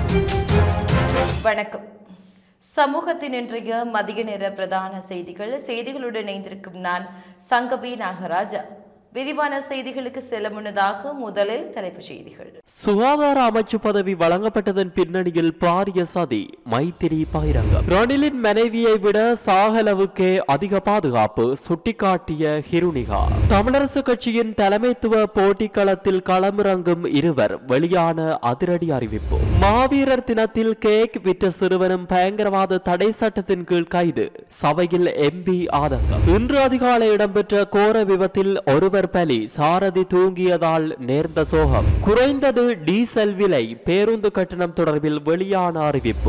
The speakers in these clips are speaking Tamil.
வணக்கம். சமூகத்தின் இன்றைய மதிய நேர பிரதான செய்திகளுடன் இணைந்திருக்கும் நான் சங்கவி நாகராஜா. விரிவான செய்திகளுக்கு செல்ல முன்னதாக முதலில் தலைப்புச் செய்திகள். சுகாதார அமைச்சு பதவி வழங்கப்பட்டதன் பின்னணியில் பாரிய சதி, மைத்திரி பகிரங்கம். ரணிலின் மனைவியை விட சாகலவுக்கே அதிக பாதுகாப்பு, சுட்டிக்காட்டிய ஹிருணிகா. தமிழரசு கட்சியின் தலைமைத்துவ போட்டிக்களத்தில் களமிறங்கும் இருவர், வெளியான அதிரடி அறிவிப்பு. மாவீரர் தினத்தில் கேக் விற்ற சிறுவனும் பயங்கரவாத தடை சட்டத்தின் கீழ் கைது, சபையில் எம்பி ஆதங்கம். இன்று அதிகாலை இடம்பெற்ற கோர விபத்தில் ஒருவர் பலி, சாரதி தூங்கியதால் நேர்ந்த சோகம். குறைந்தது டீசல் விலை, பேருந்து கட்டணம் தொடர்பில் வெளியான அறிவிப்பு.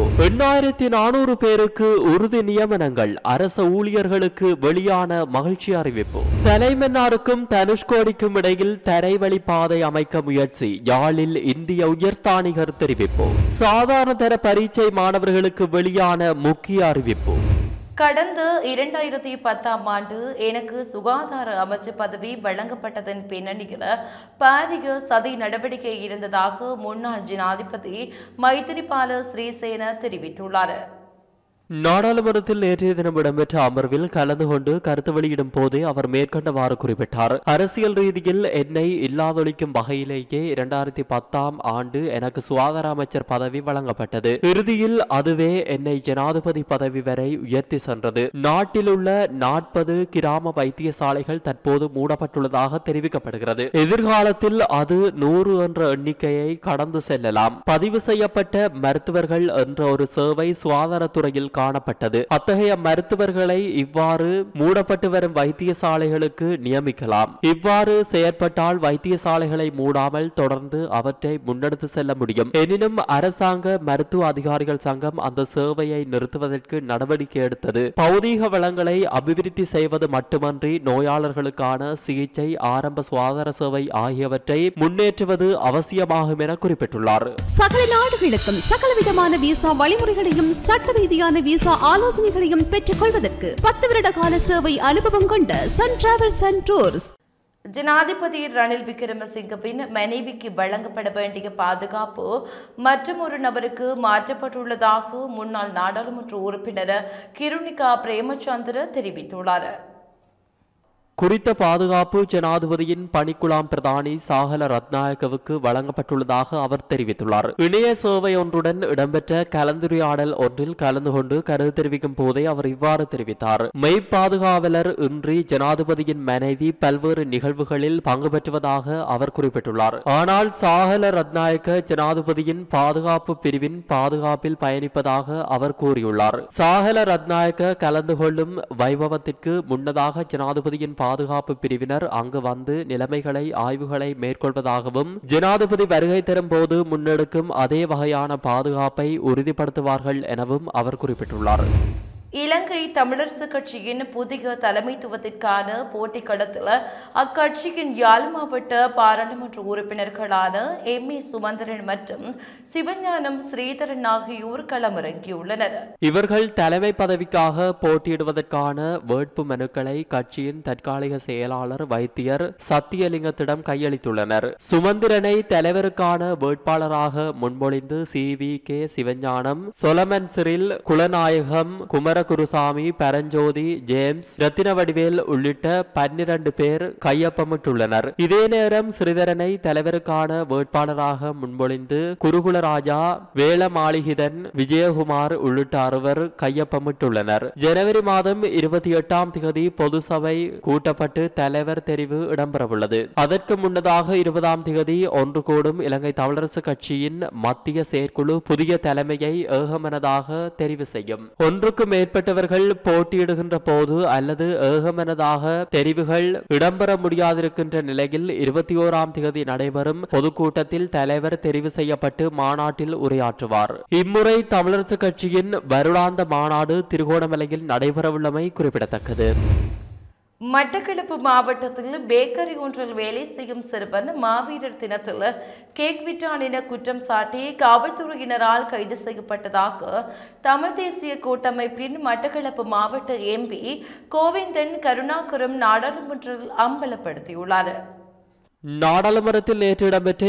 8400 பேருக்கு உறுதி நியமனங்கள், அரச ஊழியர்களுக்கு வெளியான மகிழ்ச்சி அறிவிப்பு. தலைமன்னாருக்கும் தனுஷ்கோடிக்கும் இடையில் தரைவழி பாதை அமைக்க முயற்சி, யாழில் இந்திய உயர்ஸ்தானிகர் தெரிவிப்பு. சாதாரண தர பரீட்சை மாணவர்களுக்கு வெளியான முக்கிய அறிவிப்பு. கடந்த 2010ஆம் ஆண்டு எனக்கு சுகாதார அமைச்சு பதவி வழங்கப்பட்டதன் பின்னணியில் பாரிய சதி நடவடிக்கை இருந்ததாக முன்னாள் ஜனாதிபதி மைத்திரிபால சிறிசேன தெரிவித்துள்ளார். நாடாளுமன்றத்தில் நேற்றைய தினம் இடம்பெற்ற அமர்வில் கலந்து கொண்டு கருத்து வெளியிடும் போதே அவர் மேற்கண்டவாறு குறிப்பிட்டார். அரசியல் ரீதியில் என்னை இல்லாதொழிக்கும் வகையிலேயே 2010ஆம் ஆண்டு எனக்கு சுகாதார அமைச்சர் பதவி வழங்கப்பட்டது. இறுதியில் அதுவே என்னை ஜனாதிபதி பதவி வரை உயர்த்தி சென்றது. நாட்டில் உள்ள 40 கிராம வைத்தியசாலைகள் தற்போது மூடப்பட்டுள்ளதாக தெரிவிக்கப்படுகிறது. எதிர்காலத்தில் அது 100 என்ற எண்ணிக்கையை கடந்து செல்லலாம். பதிவு செய்யப்பட்ட மருத்துவர்கள் என்ற ஒரு சேவை சுகாதாரத்துறையில் காணப்பட்டது. அத்தகைய மருத்துவர்களை இவ்வாறு மூடப்பட்டு வரும் வைத்தியசாலைகளுக்கு நியமிக்கலாம். இவ்வாறு செயற்பட்டால் வைத்தியசாலைகளை மூடாமல் தொடர்ந்து அவற்றை முன்னெடுத்து செல்ல முடியும். எனினும் அரசாங்க மருத்துவ அதிகாரிகள் சங்கம் அந்த சேவையை நிறுத்துவதற்கு நடவடிக்கை எடுத்தது. பௌதீக வளங்களை அபிவிருத்தி செய்வது மட்டுமன்றி நோயாளர்களுக்கான சிகிச்சை, ஆரம்ப சுகாதார சேவை ஆகியவற்றை முன்னேற்றுவது அவசியமாகும் என குறிப்பிட்டுள்ளார். சகல நாடுகளுக்கும் சகலவிதமான விசா வழிமுறைகளையும் சட்ட ரீதியான விசா ஆலோசனைகளையும் பெற்றுக் கொள்வதற்கு 10 வருட கால சேவை அனுபவம் கொண்ட சன் டிராவல்ஸ் அண்ட் டூர்ஸ். ஜனாதிபதி ரணில் விக்ரமசிங்கவின் மனைவிக்கு வழங்கப்பட வேண்டிய பாதுகாப்பு மற்றும் ஒரு நபருக்கு மாற்றப்பட்டுள்ளதாக முன்னாள் நாடாளுமன்ற உறுப்பினர் ஹிருணிகா பிரேமச்சந்திர தெரிவித்துள்ளார். குறித்த பாதுகாப்பு ஜனாதிபதியின் பணிக்குழாம் பிரதானி சாகல ரத்நாயக்கவுக்கு வழங்கப்பட்டுள்ளதாக அவர் தெரிவித்துள்ளார். இணைய சேவை ஒன்றுடன் இடம்பெற்ற கலந்துரையாடல் ஒன்றில் கலந்து கொண்டு கருத்து தெரிவிக்கும் போதே அவர் இவ்வாறு தெரிவித்தார். மெய்ப்பாதுகாவலர் இன்றி ஜனாதிபதியின் மனைவி பல்வேறு நிகழ்வுகளில் பங்கு பெற்றுவதாக அவர் குறிப்பிட்டுள்ளார். ஆனால் சாகல ரத்நாயக்க ஜனாதிபதியின் பாதுகாப்பு பிரிவின் பாதுகாப்பில் பயணிப்பதாக அவர் கூறியுள்ளார். சாகல ரத்நாயக்க கலந்து கொள்ளும் வைபவத்திற்கு முன்னதாக ஜனாதிபதியின் பாதுகாப்பு பிரிவினர் அங்கு வந்து நிலைமைகளை ஆய்வுகளை மேற்கொள்வதாகவும் ஜனாதிபதி வருகை தரும் போது முன்னெடுக்கும் அதே வகையான பாதுகாப்பை உறுதிப்படுத்துவார்கள் எனவும் அவர் குறிப்பிட்டுள்ளார். இலங்கை தமிழரசு கட்சியின் புதிய தலைமைத்துவத்திற்கான போட்டிக்களத்தில் அக்கட்சியின் யாழ் மாவட்ட பாராளுமன்ற உறுப்பினர்களான எம்.ஏ. சுமந்திரன் மற்றும் சிவஞானம் ஸ்ரீதரன் ஆகியோர் களமிறங்கியுள்ளனர். இவர்கள் தலைமை பதவிக்காக போட்டியிடுவதற்கான வேட்பு மனுக்களை கட்சியின் தற்காலிக செயலாளர் வைத்தியர் சத்தியலிங்கத்திடம் கையளித்துள்ளனர். சுமந்திரனை தலைவருக்கான வேட்பாளராக முன்மொழிந்து CVK. Sivagnanam, Solomon Cyril, Kulanayagam, Kumaraguruswamy, Paranjothy, James, Rathinavadivel உள்ளிட்ட 12 பேர் கையொப்பமிட்டுள்ளனர். இதே நேரம் ஸ்ரீதரனை தலைவருக்கான வேட்பாளராக முன்மொழிந்து குருகுலராஜா, வேளமாளிகிதன், விஜயகுமார் உள்ளிட்ட 6 கையொப்பமிட்டுள்ளனர். ஜனவரி மாதம் 28ஆம் தேதி பொது சபை கூட்டப்பட்டு தலைவர் தெரிவு இடம்பெறவுள்ளது. அதற்கு முன்னதாக 20ஆம் தேதி ஒன்று கூடும் இலங்கை தமிழரசு கட்சியின் மத்திய செயற்குழு புதிய தலைமையை ஏகமனதாக தெரிவு செய்யும். ஒன்றுக்கு மேற்பட்டவர்கள் போட்டியிடுகின்ற போது அல்லது ஏகமனதாக தெரிவுகள் இடம்பெற முடியாதிருக்கின்ற நிலையில் 21ஆம் தேதி நடைபெறும் பொதுக்கூட்டத்தில் தலைவர் தெரிவு செய்யப்பட்டு மாநாட்டில் உரையாற்றுவார். இம்முறை தமிழரசு கட்சியின் வருடாந்த மாநாடு திருகோணமலையில் நடைபெறவுள்ளமை குறிப்பிடத்தக்கது. மட்டக்களப்பு மாவட்டத்தில் பேக்கரி ஒன்றில் வேலை செய்யும் சிறுவன் மாவீரர் தினத்தில் கேக் விற்றான் என குற்றம் சாட்டி காவல்துறையினரால் கைது செய்யப்பட்டதாக தமிழ் தேசிய கூட்டமைப்பின் மட்டக்களப்பு மாவட்ட எம்பி கோவிந்தன் கருணாகரம் நாடாளுமன்றத்தில் அம்பலப்படுத்தியுள்ளார். நாடாளுமன்றத்தில் நேற்று இடம்பெற்ற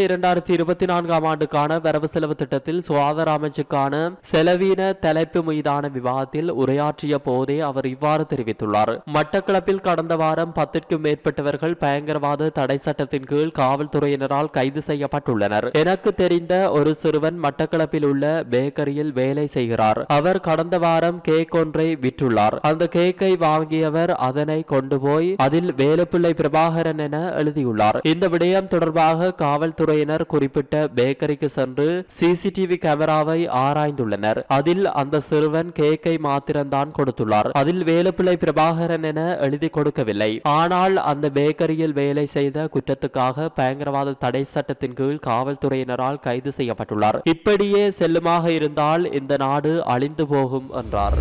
2024 ஆண்டுக்கான வரவு செலவு திட்டத்தில் சுகாதார அமைச்சுக்கான செலவீன தலைப்பு மீதான விவாதத்தில் உரையாற்றிய போதே அவர் இவ்வாறு தெரிவித்துள்ளார். மட்டக்களப்பில் கடந்த வாரம் 10க்கும் மேற்பட்டவர்கள் பயங்கரவாத தடை சட்டத்தின் கீழ் காவல்துறையினரால் கைது செய்யப்பட்டுள்ளனர். எனக்கு தெரிந்த ஒரு சிறுவன் மட்டக்களப்பில் உள்ள பேக்கரியில் வேலை செய்கிறார். அவர் கடந்த வாரம் கேக் ஒன்றை விற்றுள்ளார். அந்த கேக்கை வாங்கியவர் அதனை கொண்டு போய் அதில் வேலுப்பிள்ளை பிரபாகரன் என எழுதியுள்ளார். இந்த விடயம் தொடர்பாக காவல்துறையினர் குறிப்பிட்ட பேக்கரிக்கு சென்று சிசிடிவி கேமராவை ஆராய்ந்துள்ளனர். அதில் அந்த சிறுவன் கேக்கை மாத்திரம்தான் கொடுத்துள்ளார். அதில் வேலுப்பிள்ளை பிரபாகரன் என எழுதி கொடுக்கவில்லை. ஆனால் அந்த பேக்கரியில் வேலை செய்த குற்றத்துக்காக பயங்கரவாத தடை சட்டத்தின் கீழ் காவல்துறையினரால் கைது செய்யப்பட்டுள்ளார். இப்படியே செல்லுமாக இருந்தால் இந்த நாடு அழிந்து போகும் என்றார்.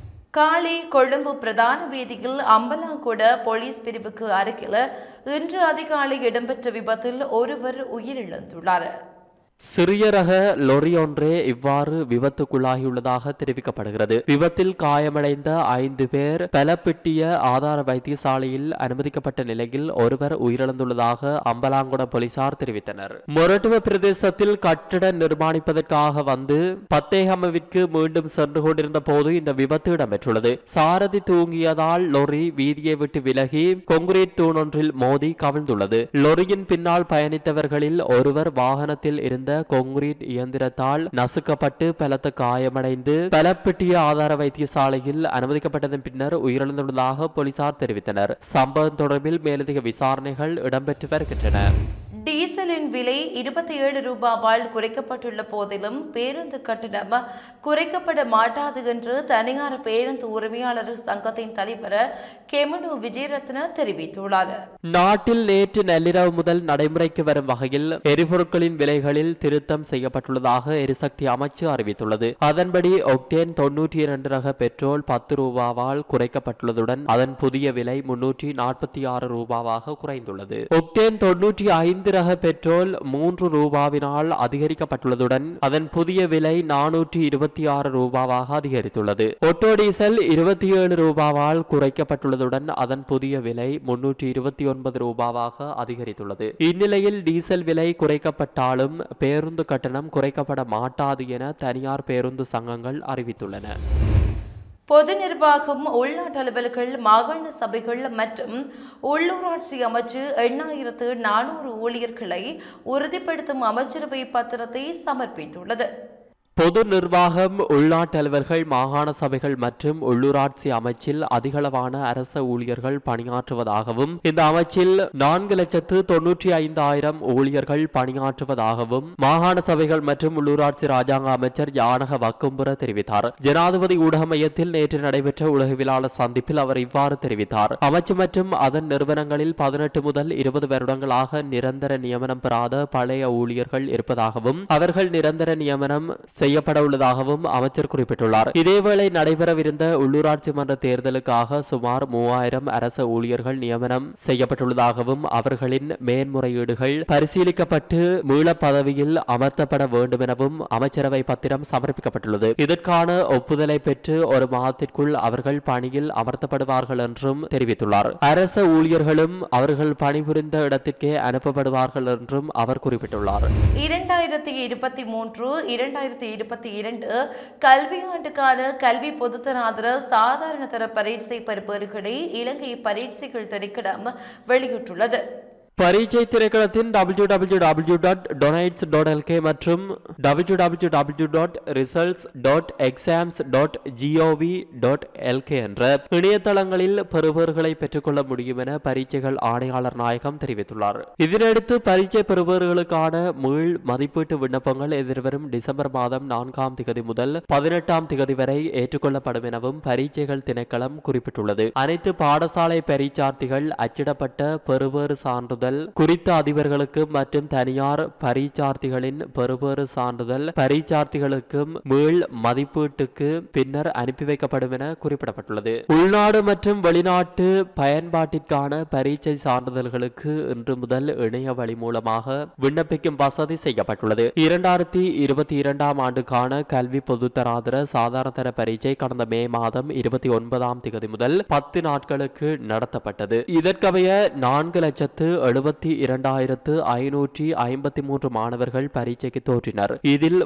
காலி கொழும்பு பிரதான வீதியில் அம்பலாங்கொட போலீஸ் பிரிவுக்கு அருகில் இன்று அதிகாலை இடம்பெற்ற விபத்தில் ஒருவர் உயிரிழந்துள்ளார். சிறிய ரக லொரி ஒன்றே இவ்வாறு விபத்துக்குள்ளாகியுள்ளதாக தெரிவிக்கப்படுகிறது. விபத்தில் காயமடைந்த 5 பேர் பலப்பிட்டிய ஆதார வைத்தியசாலையில் அனுமதிக்கப்பட்ட நிலையில் ஒருவர் உயிரிழந்துள்ளதாக அம்பலாங்குட போலீசார் தெரிவித்தனர். மொரட்டுவ பிரதேசத்தில் கட்டிட நிர்மாணிப்பதற்காக வந்து பத்தேகமவிற்கு மீண்டும் சென்று கொண்டிருந்த போது இந்த விபத்து இடம்பெற்றுள்ளது. சாரதி தூங்கியதால் லொரி வீதியை விட்டு விலகி கொங்கிரீட் தூணொன்றில் மோதி கவிழ்ந்துள்ளது. லொரியின் பின்னால் பயணித்தவர்களில் ஒருவர் வாகனத்தில் இருந்த கொங்கிரீட் இயந்திரத்தால் நசுக்கப்பட்டு பலத்த காயமடைந்து பலப்பிட்டிய ஆதார வைத்தியசாலையில் அனுமதிக்கப்பட்டதன் பின்னர் உயிரிழந்துள்ளதாக போலீசார் தெரிவித்தனர். சம்பவம் தொடர்பில் மேலதிக விசாரணைகள் இடம்பெற்று வருகின்றன. டீசலின் விலை 27 ரூபாவால் குறைக்கப்பட்டுள்ள போதிலும் பேருந்து கட்டணம் குறைக்கப்பட மாட்டாது என்று தனியார் பேருந்து உரிமையாளர் சங்கத்தின் தலைவர் கெமனு விஜயரத்ன தெரிவித்துள்ளார். நாட்டில் நேற்று நள்ளிரவு முதல் நடைமுறைக்கு வரும் வகையில் எரிபொருட்களின் விலைகளில் திருத்தம் செய்யப்பட்டுள்ளதாக எரிசக்தி அமைச்சு அறிவித்துள்ளது. அதன்படி ஒக்டேன் 92 ரக பெட்ரோல் 10 ரூபாவால் குறைக்கப்பட்டுள்ளதுடன் அதன் புதிய விலை 346 ரூபாவாக குறைந்துள்ளது. ஒக்டேன் 95 ரக பெட்ரோல் 3 ரூபாவினால் அதிகரிக்கப்பட்டுள்ளதுடன் அதன் புதிய விலை 426 ரூபாவாக அதிகரித்துள்ளது. ஒட்டோ டீசல் 27 ரூபாவால் குறைக்கப்பட்டுள்ளதுடன் அதன் புதிய விலை 329 ரூபாவாக அதிகரித்துள்ளது. இந்நிலையில் டீசல் விலை குறைக்கப்பட்டாலும் பேருந்து கட்டணம் குறைக்கப்பட மாட்டாது என தனியார் பேருந்து சங்கங்கள் அறிவித்துள்ளன. பொது நிர்வாகம், உள்நாட்டு அலுவல்கள், மாகாண சபைகள் மற்றும் உள்ளூராட்சி அமைச்சு 8400 ஊழியர்களை உறுதிப்படுத்தும் அமைச்சரவை பத்திரத்தை சமர்ப்பித்துள்ளது. பொது நிர்வாகம், உள்நாட்டு அலுவல்கள், மாகாண சபைகள் மற்றும் உள்ளூராட்சி அமைச்சில் அதிகளவான அரச ஊழியர்கள் பணியாற்றுவதாகவும் இந்த அமைச்சில் 4,95,000 ஊழியர்கள் பணியாற்றுவதாகவும் மாகாண சபைகள் மற்றும் உள்ளூராட்சி ராஜாங்க அமைச்சர் யானக வக்கும்புர தெரிவித்தார். ஜனாதிபதி ஊடக மையத்தில் நேற்று நடைபெற்ற உலகவியலாளர் சந்திப்பில் அவர் இவ்வாறு தெரிவித்தார். அமைச்சு மற்றும் அதன் நிறுவனங்களில் 18 முதல் 20 வருடங்களாக நிரந்தர நியமனம் பெறாத பழைய ஊழியர்கள் இருப்பதாகவும் அவர்கள் நிரந்தர நியமனம் செய்யப்பட உள்ளதாகவும் அமைச்சர் குறிப்பிட்டுள்ளார். இதேவேளை நடைபெறவிருந்த உள்ளூராட்சி மன்ற தேர்தலுக்காக சுமார் 3000 அரச ஊழியர்கள் நியமனம் செய்யப்பட்டுள்ளதாகவும் அவர்களின் மேன்முறையீடுகள் பரிசீலிக்கப்பட்டு மீள பதவியில் அமர்த்தப்பட வேண்டும் எனவும் அமைச்சரவை பத்திரம் சமர்ப்பிக்கப்பட்டுள்ளது. இதற்கான ஒப்புதலை பெற்று ஒரு மாதத்திற்குள் அவர்கள் பணியில் அமர்த்தப்படுவார்கள் என்றும் தெரிவித்துள்ளார். அரச ஊழியர்களும் அவர்கள் பணிபுரிந்த இடத்திற்கே அனுப்பப்படுவார்கள் என்றும் அவர் குறிப்பிட்டுள்ளார். 2023-2022 கல்வியாண்டுக்கான கல்வி பொதுத்தராதர சாதாரண தர பரீட்சை பெறுபவர்களை இலங்கை பரீட்சைகள் திணைக்களம் வெளியிட்டுள்ளது. பரீட்சை திணைக்களத்தின் www.donates.lk மற்றும் www.results.exams.gov.lk என்ற இணையதளங்களில் பெறுபவர்களை பெற்றுக்கொள்ள முடியும் என பரீட்சைகள் ஆணையாளர் நாயகம் தெரிவித்துள்ளார். இதனையடுத்து பரீட்சை பெறுபவர்களுக்கான மீள் மதிப்பீட்டு விண்ணப்பங்கள் எதிர்வரும் டிசம்பர் மாதம் 4ஆம் திகதி முதல் 18ஆம் திகதி வரை ஏற்றுக்கொள்ளப்படும் எனவும் பரீட்சைகள் திணைக்களம் குறிப்பிட்டுள்ளது. அனைத்து பாடசாலை பரீட்சார்த்திகள் அச்சிடப்பட்ட பெறுபேறு சான்றிதழ் குறித்த அதிபர்களுக்கு மற்றும் தனியார் பரீட்சார்த்திகளின் பெறுபேறு சான்றிதழ் பரீட்சார்த்திகளுக்கும் மீள் மதிப்பீட்டுக்கு பின்னர் அனுப்பி வைக்கப்படும் என குறிப்பிடப்பட்டுள்ளது. உள்நாடு மற்றும் வெளிநாட்டு பயன்பாட்டிற்கான பரீட்சை சான்றிதழ்களுக்கு இன்று முதல் இணைய வழி மூலமாக விண்ணப்பிக்கும் வசதி செய்யப்பட்டுள்ளது. 2022ஆம் ஆண்டுக்கான கல்வி பொதுத்தராதர சாதாரண தர பரீட்சை கடந்த மே மாதம் 29ஆம் திகதி முதல் 10 நாட்களுக்கு நடத்தப்பட்டது. இதற்கமைய 4,70,000 72,553 மாணவர்கள் பரீட்சைக்கு தோற்றினர். இதில்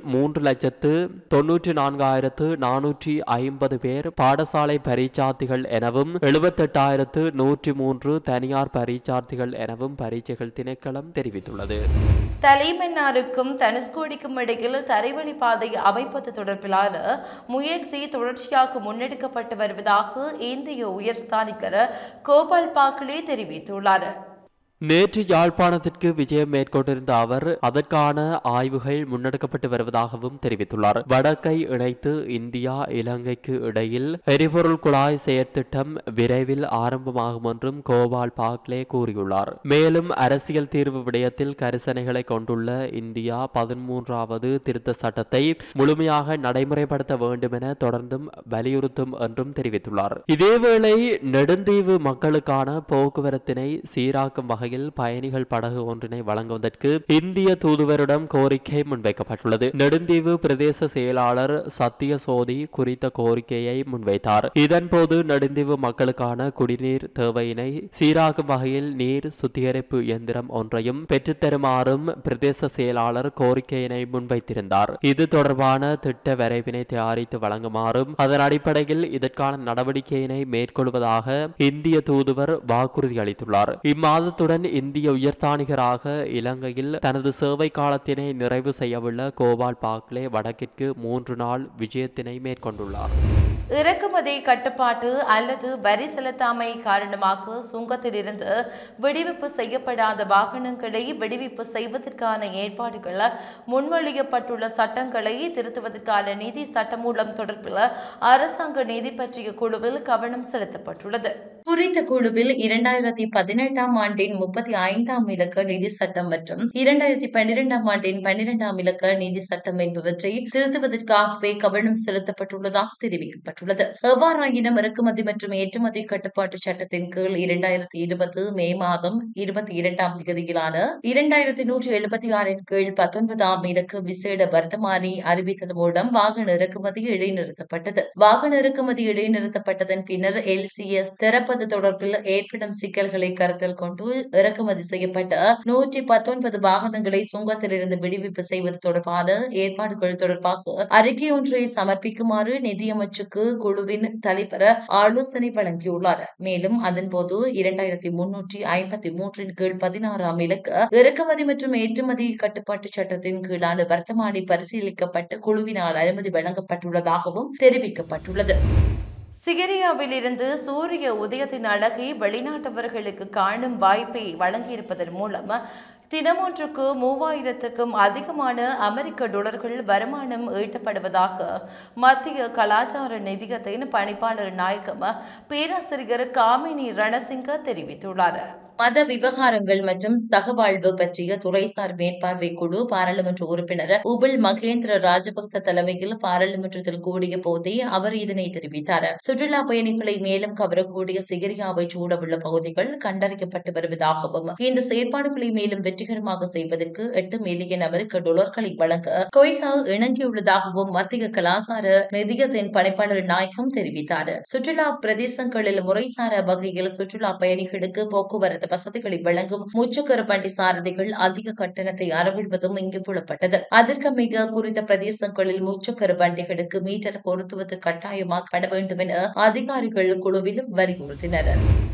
3,94,450 பேர் பாடசாலை பரீட்சார்த்திகள் எனவும் 78,103 தனியார் பரீட்சார்த்திகள் எனவும் பரீட்சைகள் திணைக்களம் தெரிவித்துள்ளது. தலைமன்னாருக்கும் தனுஷ்கோடிக்கும் இடையில் தரைவழி பாதை அமைப்பது தொடர்பிலான முயற்சி தொடர்ச்சியாக முன்னெடுக்கப்பட்டு வருவதாக இந்திய உயர்ஸ்தானிகர் கோபால் பாக்லே தெரிவித்துள்ளார். நேற்று யாழ்ப்பாணத்திற்கு விஜயம் மேற்கொண்டிருந்த அவர் அதற்கான ஆய்வுகள் முன்னெடுக்கப்பட்டு வருவதாகவும் தெரிவித்துள்ளார். வடக்கை இணைத்து இந்தியா இலங்கைக்கு இடையில் எரிபொருள் குழாய் செயற்திட்டம் விரைவில் ஆரம்பமாகும் என்றும் கோபால் பாக்லே கூறியுள்ளார். மேலும் அரசியல் தீர்வு விடயத்தில் கரிசனைகளை கொண்டுள்ள இந்தியா 13வது திருத்த சட்டத்தை முழுமையாக நடைமுறைப்படுத்த வேண்டும் என தொடர்ந்தும் வலியுறுத்தும் என்றும் தெரிவித்துள்ளார். இதேவேளை நெடுந்தீவு மக்களுக்கான போக்குவரத்தினை சீராக்கும் வகையில் பயணிகள் படகு ஒன்றினை வழங்குவதற்கு இந்திய தூதுவரிடம் கோரிக்கை முன்வைக்கப்பட்டுள்ளது. நெடுந்தீவு பிரதேச செயலாளர் சத்திய சோதி குறித்த கோரிக்கையை முன்வைத்தார். இதன்போது நெடுந்தீவு மக்களுக்கான குடிநீர் தேவையினை சீராக்கும் வகையில் நீர் சுத்திகரிப்பு இயந்திரம் ஒன்றையும் பெற்றுத்தருமாறும் பிரதேச செயலாளர் கோரிக்கையினை முன்வைத்திருந்தார். இது தொடர்பான திட்ட வரைவினை தயாரித்து வழங்குமாறும் அதன் அடிப்படையில் இதற்கான நடவடிக்கையினை மேற்கொள்வதாக இந்திய தூதுவர் வாக்குறுதி அளித்துள்ளார். இம்மாதத்துடன் இந்திய உயர்ஸ்தானிகராக இலங்கையில் தனது சேவை காலத்தினை நிறைவு செய்யவுள்ள கோபால் பாக்லே வடக்கிற்கு 3 நாள் விஜயத்தினை மேற்கொண்டுள்ளார். இறக்குமதி கட்டுப்பாட்டு அல்லது வரி செலுத்தாமை காரணமாக சுங்கத்திலிருந்து விடுவிப்பு செய்யப்படாத வாகனங்களை விடுவிப்பு செய்வதற்கான ஏற்பாடுகள் முன்மொழியப்பட்டுள்ள சட்டங்களை திருத்துவதற்கான நிதி சட்டமூலம் தொடர்பில் அரசாங்க நிதி பற்றிய குழுவில் கவனம் செலுத்தப்பட்டுள்ளது. குறித்த குழுவில் 2018ஆம் ஆண்டின் 35ஆம் இலக்க நிதி சட்டம் மற்றும் 2012ஆம் ஆண்டின் 12ஆம் இலக்க நிதி சட்டம் என்பவற்றை திருத்துவதற்காகவே கவனம் செலுத்தப்பட்டுள்ளதாக தெரிவிக்கப்பட்டுள்ளது. எவ்வாறாயினும் இறக்குமதி மற்றும் ஏற்றுமதி கட்டுப்பாட்டு சட்டத்தின் கீழ் 2020 மே மாதம் 22ஆம் தேதியிலான 2176 கீழ் 19ஆம் இலக்க விசேட வர்த்தமானி அறிவித்தல் மூலம் வாகன இறக்குமதி இடைநிறுத்தப்பட்டது. வாகன இறக்குமதி இடைநிறுத்தப்பட்டதன் பின்னர் LCS திறப்பது தொடர்பில் ஏற்படும் சிக்கல்களை கருத்தில் கொண்டு இறக்குமதி செய்யப்பட்ட 119 வாகனங்களை சுங்கத்திலிருந்து விடுவிப்பு செய்வது தொடர்பான ஏற்பாடுகள் தொடர்பாக அறிக்கை ஒன்றை சமர்ப்பிக்குமாறு நிதியமைச்சுக்கு குழுவின் தலைவர் ஆலோசனை வழங்கியுள்ளார். மேலும் அதன்போது 2353 கீழ் 16ஆம் இலக்க இறக்குமதி மற்றும் ஏற்றுமதி கட்டுப்பாட்டு சட்டத்தின் கீழான வர்த்தமானி பரிசீலிக்கப்பட்டு குழுவினால் அனுமதி வழங்கப்பட்டுள்ளதாகவும் தெரிவிக்கப்பட்டுள்ளது. சிகிரியாவில் இருந்து சூரிய உதயத்தின் அழகை வெளிநாட்டவர்களுக்கு காணும் வாய்ப்பை வழங்கியிருப்பதன் மூலம் தினமொன்றுக்கு 3000க்கும் அதிகமான அமெரிக்க டாலர்கள் வருமானம் ஈட்டப்படுவதாக மத்திய கலாச்சார நிதியத்தின் பணிப்பாளர் நாயகம் பேராசிரியர் காமினி ரணசிங்க தெரிவித்துள்ளார். மத விவகாரங்கள் மற்றும் சகவாழ்வு பற்றிய துறைசார் மேற்பார்வை குழு பாராளுமன்ற உறுப்பினர் உபுல் மகேந்திர ராஜபக்ச தலைமையில் பாராளுமன்றத்தில் கூடிய போதே அவர் இதனை தெரிவித்தார். சுற்றுலா பயணிகளை மேலும் கவரக்கூடிய சிகிரியாவை சூழவுள்ள பகுதிகள் கண்டறியப்பட்டு வருவதாகவும் இந்த செயற்பாடுகளை மேலும் வெற்றிகரமாக செய்வதற்கு 8 மில்லியன் அமெரிக்க டாலர்களை வழங்க கொய்ஹா இணங்கியுள்ளதாகவும் மத்திய கலாச்சார நிதியத்தின் பணிப்பாளர் நாயகம் தெரிவித்தார். சுற்றுலா பிரதேசங்களில் முறைசார வகையில் சுற்றுலா பயணிகளுக்கு போக்குவரத்து வசதிகளை வழங்கும் முச்சக்கர வண்டி சாரதிகள் அதிக கட்டணத்தை அறவிடுவதும் இங்கு புலப்பட்டது. அதற்கமைய குறித்த பிரதேசங்களில் முச்சக்கர வண்டிகளுக்கு மீட்டர் பொருத்துவது கட்டாயமாக்கப்பட வேண்டும் என அதிகாரிகள் குழுவில் வலியுறுத்தினர்.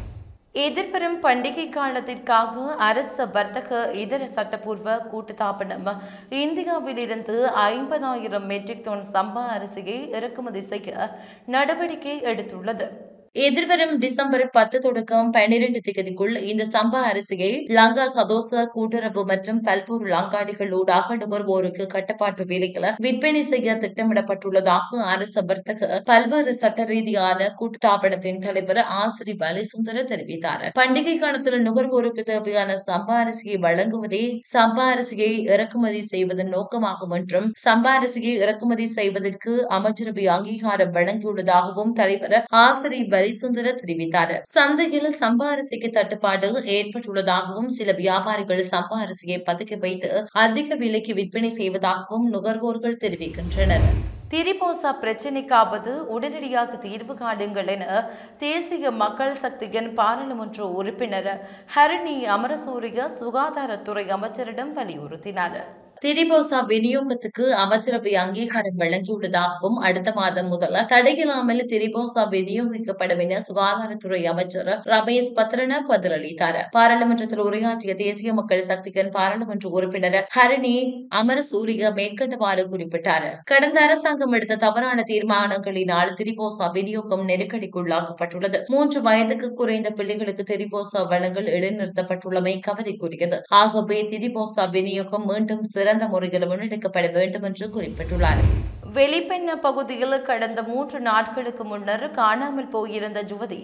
எதிர்வரும் பண்டிகை காலத்திற்காக அரசு வர்த்தக இதர சட்டப்பூர்வ கூட்டுத்தாபனம் இந்தியாவில் இருந்து 50,000 மெட்ரிக் டன் சம்பா அரிசியை இறக்குமதி செய்ய நடவடிக்கை எடுத்துள்ளது. எதிர்வரும் டிசம்பர் 10 தொடக்கம் 12 தேதிக்குள் இந்த சம்பா அரிசியை லங்கா சதோச கூட்டுறவு மற்றும் பல்பொருள் அங்காடிகள் ஊடாக நுகர்வோருக்கு கட்டுப்பாட்டு விலையில் விற்பனை செய்ய திட்டமிடப்பட்டுள்ளதாக அரசு வர்த்தக பல்வேறு சட்ட ரீதியான கூட்டுத்தாபனத்தின் தலைவர் ஆசிரி வலிசுந்தர தெரிவித்தார். பண்டிகை காலத்தில் நுகர்வோருக்கு தேவையான சம்பா அரிசியை வழங்குவதே சம்பா அரிசியை இறக்குமதி செய்வதன் நோக்கமாகும் என்றும் சம்பா அரிசியை இறக்குமதி செய்வதற்கு அமைச்சரவை அங்கீகாரம் வழங்கியுள்ளதாகவும் தலைவர் ஆசிரி வலிசுந்தர தெரிவித்தார். சந்தையில் சம்பா அரிசிக்கு தட்டுப்பாடு ஏற்பட்டுள்ளதாகவும் சில வியாபாரிகள் சம்பா அரிசியை பதுக்கி வைத்து அதிக விலைக்கு விற்பனை செய்வதாகவும் நுகர்வோர்கள் தெரிவிக்கின்றனர். திரிபோசா பிரச்சினைக்காவது உடனடியாக தீர்வு காணுங்கள் என தேசிய மக்கள் சக்தியின் பாராளுமன்ற உறுப்பினர் ஹரிணி அமரசூரிய சுகாதாரத்துறை அமைச்சரிடம் வலியுறுத்தினார். திரிபோசா விநியோகத்துக்கு அமைச்சரவை அங்கீகாரம் வழங்கியுள்ளதாகவும் அடுத்த மாதம் முதல் தடையில்லாமல் திரிபோசா விநியோகிக்கப்படும் என சுகாதாரத்துறை அமைச்சர் ரமேஷ் பத்ரன பதிலளித்தார். பாராளுமன்றத்தில் உரையாற்றிய தேசிய மக்கள் சக்தியின் பாராளுமன்ற உறுப்பினர் ஹரிணி அமரசூரிய மேற்கண்டவாறு குறிப்பிட்டார். கடந்த அரசாங்கம் எடுத்த தவறான தீர்மானங்களினால் திரிபோசா விநியோகம் நெருக்கடிக்குள்ளாக்கப்பட்டுள்ளது. 3 வயதுக்கு குறைந்த பிள்ளைகளுக்கு திரிபோசா வழங்கல் இடைநிறுத்தப்பட்டுள்ளமை கவலைக்குரியது. ஆகவே திரிபோசா விநியோகம் மீண்டும் சிறந்த முறையில் முன்னெடுக்கப்பட வேண்டும் என்று குறிப்பிட்டுள்ளார். வெளிப்பெண்ண பகுதியில் கடந்த 3 நாட்களுக்கு முன்னர் காணாமல் போயிருந்த யுவதி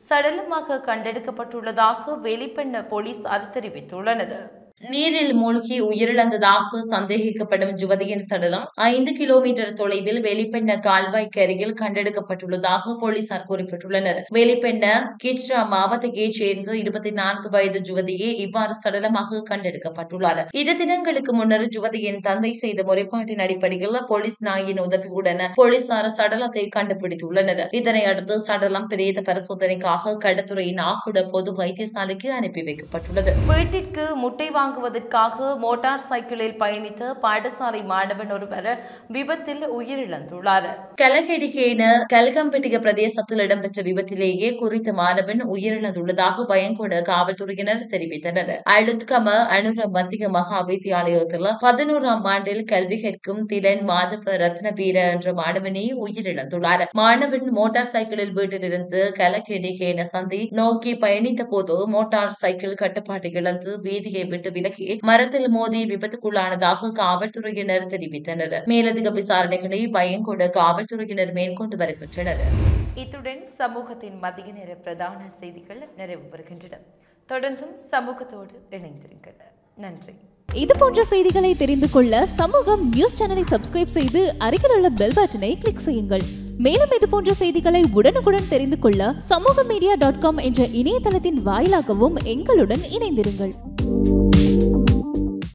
சடலமாக கண்டெடுக்கப்பட்டுள்ளதாக வெளிப்பெண்ண போலீசார் தெரிவித்துள்ளனர். நீரில் மூழ்கி உயிரிழந்ததாக சந்தேகிக்கப்படும் யுவதியின் சடலம் 5 கிலோமீட்டர் தொலைவில் வெளிப்பெண்ண கால்வாய்க்கு அருகில் கண்டெடுக்கப்பட்டுள்ளதாக போலீசார் குறிப்பிட்டுள்ளனர். வெளிப்பெண்ண கிச்ரா மாவட்டத்தைச் சேர்ந்த 24 வயது யுவதியே இவ்வாறு சடலமாக கண்டெடுக்கப்பட்டுள்ளார். 2 தினங்களுக்கு முன்னர் யுவதியின் தந்தை செய்த முறைப்பாட்டின் அடிப்படையில் போலீஸ் நாயின் உதவியுடன் போலீசார் சடலத்தை கண்டுபிடித்துள்ளனர். இதனை அடுத்து சடலம் பிரேத பரிசோதனைக்காக கடத்துறை நாகுட பொது வைத்தியசாலைக்கு அனுப்பி வைக்கப்பட்டுள்ளது. வீட்டிற்கு முட்டை வாங்குவதற்காக மோட்டார் சைக்கிளில் பயணித்த பாடசாலை மாணவன் ஒருவர் விபத்தில் உயிரிழந்துள்ளார். கலகெடிகேன கல்கம்பட்டிக பிரதேசத்தில் இடம்பெற்ற விபத்திலேயே குறித்த மாணவன் உயிரிழந்துள்ளதாக பயங்கொட காவல்துறையினர் தெரிவித்தனர். அழுத்கம அனுர மத்திய மகா வித்தியாலயத்தில் 11ஆம் ஆண்டில் கல்வி கற்கும் திலன் மாதவ ரத்னபீர என்ற மாணவனே உயிரிழந்துள்ளார். மாணவன் மோட்டார் சைக்கிளில் வீட்டிலிருந்து கலகெடிகேன சந்தை நோக்கி பயணித்த போது மோட்டார் சைக்கிள் கட்டுப்பாட்டை இழந்து வீதியை விட்டு விலகி மரத்தில் மோதி விபத்துக்குள்ளானதாக காவல்துறையினர் தெரிவித்தனர். மேலதிக விசாரணைகளை பயங்கொட காவல்துறையினர் மேற்கொண்டு வருகின்றனர். இத்துடன் சமூகத்தின் மதிய நேர பிரதான செய்திகள் நிறைவு பெறுகின்றன. தொடர்ந்தும் சமூகத்தோடு இணைந்திருங்கள். நன்றி. இது போன்ற செய்திகளை தெரிந்து கொள்ள சமூகம் நியூஸ் சேனலை சப்ஸ்கிரைப் செய்து அருகில் உள்ள பெல் பட்டனை கிளிக் செய்யுங்கள். மேலும் இது போன்ற செய்திகளை உடனுக்குடன் தெரிந்து கொள்ள சமூகமீடியா.com என்ற இணையதளத்தின் வாயிலாகவும் எங்களுடன் இணைந்திருங்கள்.